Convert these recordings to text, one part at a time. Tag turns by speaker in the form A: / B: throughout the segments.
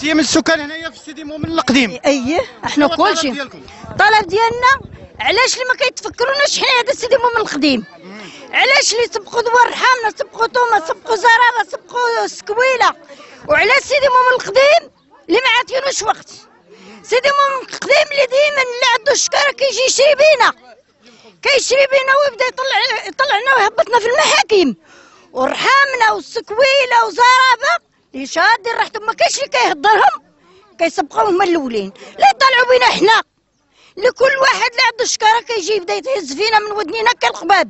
A: انت من السكان هنايا في سيدي مؤمن القديم؟
B: اييه احنا كلشي. الطلب ديالنا علاش اللي ما كيتفكروناش حنا هذا سيدي مؤمن القديم؟ علاش اللي سبقوا دوار رحامنا، سبقوا توما، سبقوا زرابه، سبقوا سكويله، وعلاش سيدي مؤمن القديم اللي ما عاطينوش وقت؟ سيدي مؤمن القديم اللي ديما اللي عنده الشكاره كيجي يشري بينا، كيشري بينا ويبدا يطلعنا ويهبطنا في المحاكم، ورحامنا والسكويله وزرابه اللي شادين راحتهم ما كاينش اللي كيهضرهم، كيسبقوا هما الاولين، لا يطلعوا بينا حنا. لكل واحد اللي عنده الشكاره كيجي يبدا يتهز فينا من ودنينا كالقباب.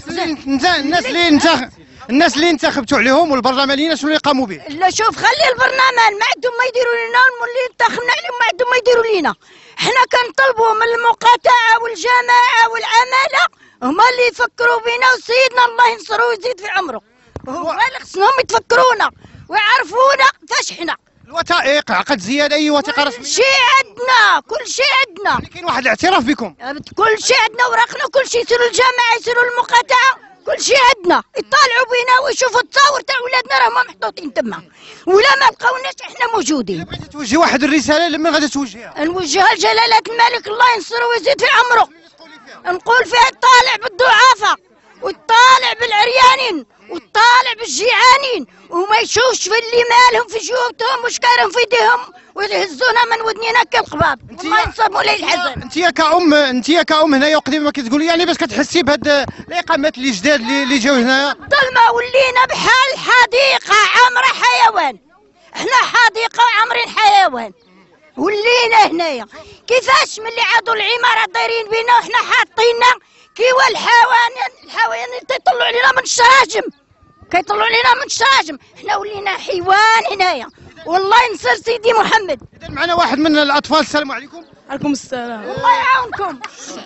A: الناس اللي انتخبتوا عليهم والبرلمانيين شنو اللي قاموا به؟
B: لا شوف، خلي البرلمان ما عندهم ما يديروا لنا، واللي انتخبنا عليهم ما عندهم ما يديروا لنا. حنا كنطلبوا من المقاطعه والجماعه والعماله هما اللي يفكروا بنا، وسيدنا الله ينصرو ويزيد في عمره، هما اللي خصهم يتفكرونا ويعرفونا فاش حنا.
A: الوثائق، عقد زياده، اي وثيقه رسميه؟
B: كل شيء عندنا، كل شيء عندنا.
A: يعني كاين واحد الاعتراف بكم؟
B: كل شيء عندنا، وراقنا كل شيء. يسيروا الجماعه، يسيروا المقاطعه، كل شيء عندنا. يطالعوا بينا ويشوفوا التصاور تاع ولادنا راهم محطوطين تما، ولا ما لقاوناش احنا موجودين.
A: بغيتي توجهي واحد الرساله لمن غادي توجهيها؟
B: نوجهها لجلاله الملك الله ينصره ويزيد في عمره. نقول فيها الطالع بالضعافه، والطالع بالعريانين، والطالع بالجيعانين، وما يشوفش في اللي مالهم في جيوبهم وشكارهم في يديهم ويهزونا من ودنينا كالقباب. الله ينصر مولاي الحسن.
A: انت كأم هنايا وقديم ما كتقولي، يعني باش كتحسي بهاد الاقامات اللي جداد اللي جاو هنايا؟
B: ظلمه ولينا بحال حديقه عامره حيوان. احنا حديقه وعامرين حيوان ولينا هنايا. كيفاش ملي عادوا العماره دايرين بينا وحنا حاطيننا كيوا الحيوان تيطلعوا علينا من الشراجم، كيطلعوا علينا من الشراجم. حنا ولينا حيوان هنايا، والله ينصر سيدي محمد.
A: اذا معنا واحد من الاطفال. السلام عليكم.
C: عليكم السلام.
B: الله يعاونكم.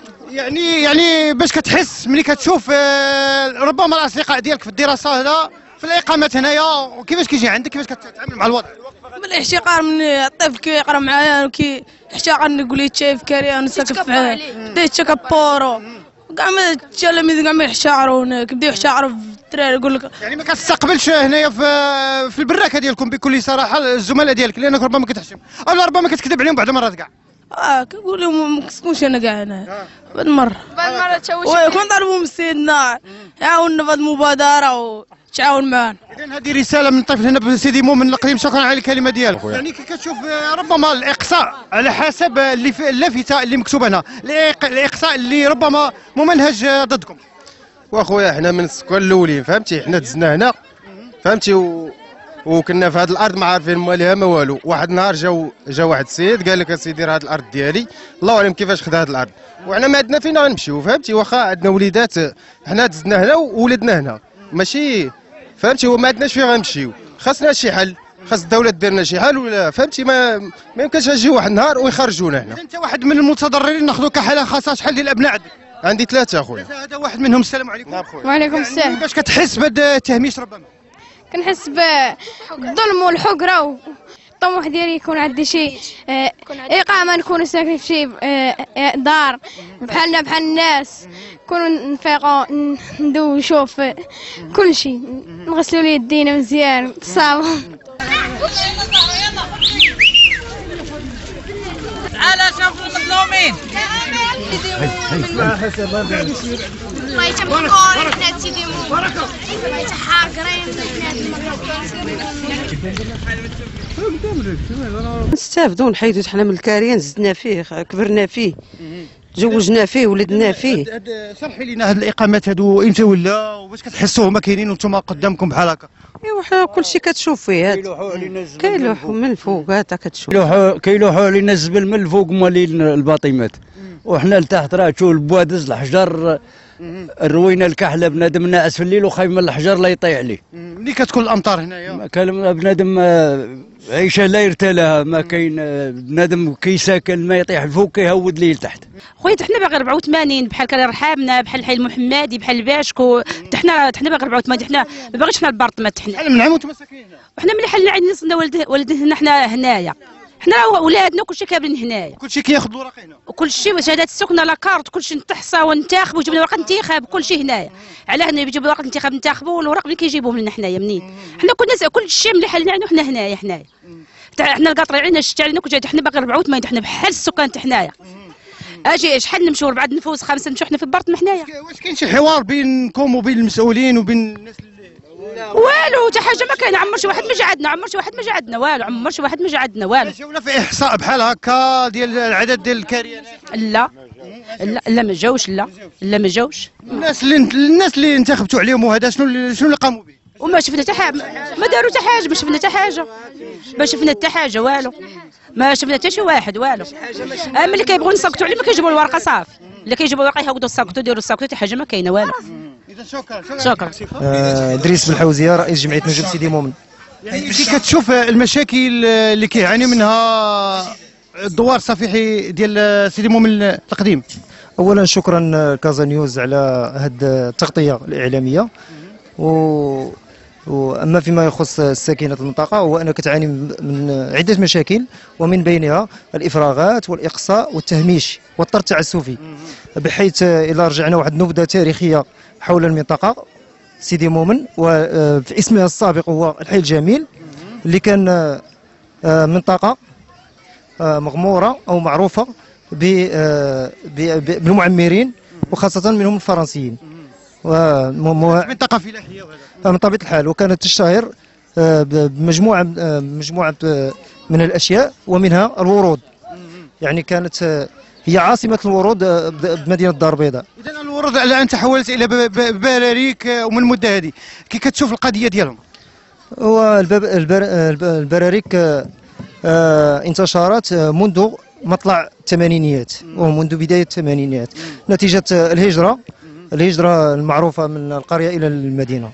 A: يعني باش كتحس ملي كتشوف ربما الاصدقاء ديالك في الدراسه هنا في الاقامات هنايا، وكيفاش كيجي عندك، كيفاش كتعامل مع الوضع؟
C: من الاحتقار، من الطفل كيقرا معايا وكيحتقر، نقول له تشايف كاري انا ساكن في حال بدا يتكبروا كاع ما التلاميذ كاع ما يحتقروا، كيبداو يحتقروا في الدراري. يقول لك
A: يعني ما كتستقبلش هنايا في البراكه ديالكم بكل صراحه الزملاء ديالك، لانك ربما كتحشم او ربما كتكذب عليهم بعض المرات كاع؟
C: كنقول لهم ما كنتش انا كاع هنا. بعد مره كون طالبوا من سيدنا يعاوننا في هذه المبادره وتعاون معنا.
A: اذا هذه رساله من طفل هنا بسيدي مؤمن القديم. شكرا على الكلمه ديالك. يعني كي كتشوف ربما الاقصاء على حسب اللافته اللي مكتوبه هنا، الاقصاء اللي ربما ممنهج ضدكم.
D: واخويا حنا من السكان الاولين، فهمتي، حنا دزنا هنا، فهمتي، وكنا في هذه الارض ما عارفين مالها ما والو. واحد النهار جا واحد السيد قال لك اسيدي راه هذه الارض ديالي، الله اعلم كيفاش خدا هذه الارض، وحنا ما عندنا فين غنمشيو، فهمتي، واخا عندنا وليدات، حنا دزنا هنا وولدنا هنا، ماشي فهمتي، وما عندناش فين غنمشيو. خاصنا شي حل، خاص الدوله دير لنا شي حل، ولا فهمتي ما يمكنش نجي واحد النهار ويخرجونا هنا.
A: انت واحد من المتضررين، ناخذوك كحاله خاصه. شحال ديال الابناء عندك؟
D: عندي 3 اخويا.
A: هذا واحد منهم. السلام عليكم.
D: نعم خويا.
E: وعليكم السلام.
A: يعني باش كتحس بهذا التهميش؟ ربما
E: كنحس بالظلم والحقره، والطموح ديالي يكون عندي شي اقامه، نكون ساكن في شي دار بحالنا بحال الناس، نكونوا نفيقوا ندوشوا في كل شيء، نغسلوا لي يدينا مزيان بالصابون.
F: تعالى شوفوا المظلومين.
E: الله يتبارك حنا سيدي مبارك، الله يتحاقرين
G: نستافدوا نحيدوا حنا من الكاريان، زدنا فيه، كبرنا فيه، تزوجنا فيه، ولدنا فيه.
A: شرحي لنا هاد الاقامات هادو امتى ولا، وباش كتحسوا هما كاينين وانتم قدامكم بحال هكا؟
G: ايوا كلشي كتشوف فيه، كيلوحوا من الفوق هذا كتشوف،
H: كيلوحوا علينا الزبل من الفوق مالين الباطيمات، وحنا لتحت راه تشوف البوادز، الحجر، روينا الكحله، بنادم ناعس في الليل وخايف من الحجر لا يطيح عليه.
A: ملي كتكون الامطار هنايا
H: كان بنادم عيشه لا يرتالها، ما كاين بنادم كيساكن ما يطيح الفوق كيهود ليه لتحت.
I: خويا حنا باغي 84 بحال كان رحابنا، بحال الحي المحمدي، بحال الباشكو، حنا باغي 84. حنا ما باغيش حنا البارطمات. حنا
A: من عام وانتم ساكنين هنا؟
I: وحنا ملي حلنا عندنا والدنا حنا هنايا، حنا ولادنا كلشي كاملين هنايا،
A: كلشي كياخذ الوراق هنا،
I: وكلشي شهادات السكنه لاكارت، كلشي نتحصى وننتخب ويجيب لنا ورقه انتخاب، كلشي هنايا. علاه هنا يجيبوا ورقه انتخاب ننتخبوا، والوراق اللي كيجيبوهم لنا حنايا منين؟ حنا كنا كلشي ملي حلنا عندنا حنا هنايا. حنا القاطرين شتي علينا كنت حنا باقي 84 حنا بحال السكان حنايا. اجي شحال نمشيو 4 نفوس 5 نمشيو حنا في البرطمه حنايا.
A: واش كاين شي حوار بينكم وبين المسؤولين وبين الناس
I: والو حتى حاجه ما كاين. عمر شي واحد ما جا عندنا، عمر شي واحد ما جا عندنا والو، عمر شي واحد ما جا عندنا والو.
A: جاونا في احصاء بحال هكا ديال العدد ديال الكريانات؟
I: لا لا ما جاوش، لا ما جاوش.
A: الناس اللي انتخبتوا عليهم وهذا شنو اللي قاموا به؟
I: وما شفنا حتى حاجه، ما داروا حتى حاجه، ما شفنا حتى حاجه، ما شفنا حتى حاجه والو، ما شفنا حتى شي واحد والو. ملي كيبغوا نسكتوا عليه ما كيجيبوا الورقه صافي، اللي كيجيبوا الورقه يهودوا الساكتو يديروا الساكتو حتى حاجه ما كاينه والو.
A: اذا شكرا.
J: ادريس بالحوزيه رئيس جمعيه نجوم سيدي مومن.
A: يعني كي كتشوف المشاكل اللي كيعاني منها الدوار الصفيحي ديال سيدي مومن القديم،
J: اولا شكرا كازا نيوز على هذه التغطيه الاعلاميه. واما فيما يخص ساكنه المنطقه هو انها كتعاني من عده مشاكل، ومن بينها الافراغات والاقصاء والتهميش والطرد التعسفي، بحيث الى رجعنا واحد النبذه تاريخيه حول المنطقه سيدي مومن، وفي اسمها السابق هو الحي الجميل، اللي كان منطقه مغموره او معروفه بالمعمرين وخاصه منهم الفرنسيين.
A: منطقه فلاحيه
J: من طبيعه الحال، وكانت تشتهر بمجموعه من الاشياء ومنها الورود. يعني كانت هي عاصمه الورود بمدينه الدار البيضاء.
A: اذا الورود الان تحولت الى براريك ومن المده هذه، كي كتشوف القضيه ديالهم؟
J: هو البراريك انتشرت منذ مطلع الثمانينيات ومنذ بدايه الثمانينيات نتيجه الهجره المعروفه من القريه الى المدينه.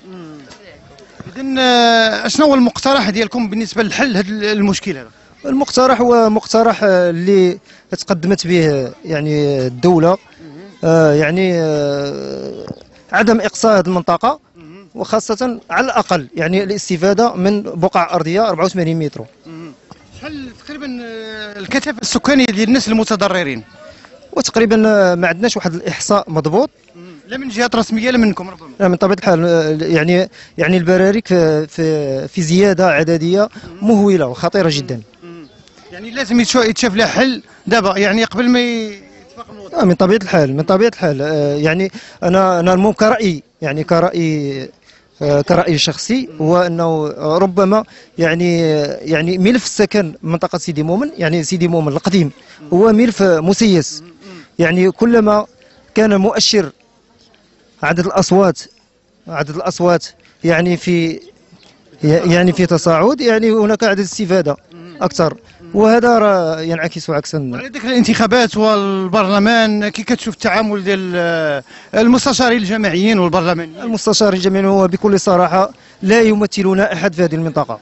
A: اذا شنو هو المقترح ديالكم بالنسبه لحل هذا المشكل هذا؟
J: المقترح هو مقترح اللي تقدمت به يعني الدوله، يعني عدم اقصاء هذه المنطقه، وخاصه على الاقل يعني الاستفاده من بقع ارضيه 84 متر.
A: شحال تقريبا الكثافه السكانيه ديال الناس المتضررين؟
J: وتقريبا ما عندناش واحد الاحصاء مضبوط،
A: لا من جهات رسميه لا منكم ربما.
J: لا من طبيعه الحال. يعني البراريك في زياده عدديه مهوله وخطيره جدا.
A: يعني لازم يتشاف لها حل دابا، يعني قبل ما يتفاقم الوضع.
J: من طبيعه الحال. يعني انا المهم كرأيي، يعني كرأي شخصي، هو انه ربما يعني ملف السكن منطقه سيدي مومن، يعني سيدي مومن القديم هو ملف مسيس. يعني كلما كان مؤشر عدد الاصوات يعني في تصاعد، يعني هناك عدد استفاده اكثر، وهذا ينعكس عكسا.
A: على ذكر الانتخابات والبرلمان، كي كتشوف التعامل ديال المستشارين الجماعيين والبرلمانيين؟
J: المستشارين الجماعيين هو بكل صراحه لا يمثلون احد في هذه المنطقه،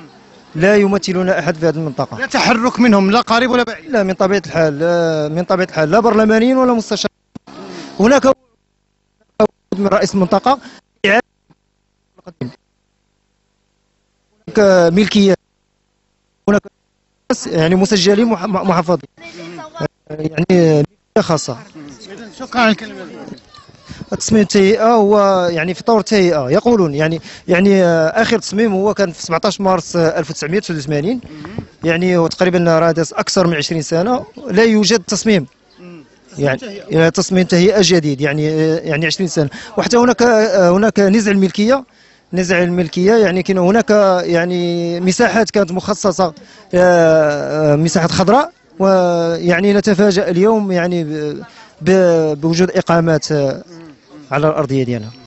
J: لا
A: تحرك منهم لا قريب ولا بعيد.
J: لا من طبيعه الحال لا برلمانيين ولا مستشارين. هناك من رئيس المنطقه هناك ملكيه، هناك يعني مسجلين محافظين، يعني ملكيه خاصه.
A: شكرا على الكلمه.
J: تصميم التهيئه هو يعني في طور التهيئه، يقولون يعني اخر تصميم هو كان في 17 مارس 1989، يعني وتقريبا رادس اكثر من 20 سنه لا يوجد تصميم، يعني تصميم تهيئه جديد، يعني 20 سنه. وحتى هناك نزع الملكيه، يعني كاين هناك يعني مساحات كانت مخصصه، مساحات خضراء، ويعني نتفاجأ اليوم يعني بوجود اقامات على الارضيه ديالنا.